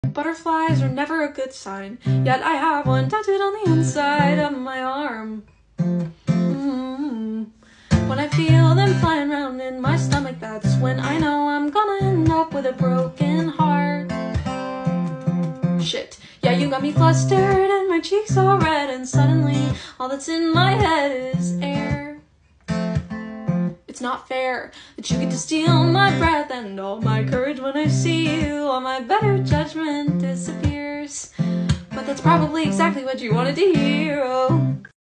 Butterflies are never a good sign, yet I have one tattooed on the inside of my arm. When I feel them flying around in my stomach, that's when I know I'm gonna end up with a broken heart. Shit, yeah, you got me flustered and my cheeks all red, and suddenly all that's in my head is air. It's not fair that you get to steal my breath and all my courage. When I see you, all my better judgment disappears. But that's probably exactly what you wanted to hear. Oh.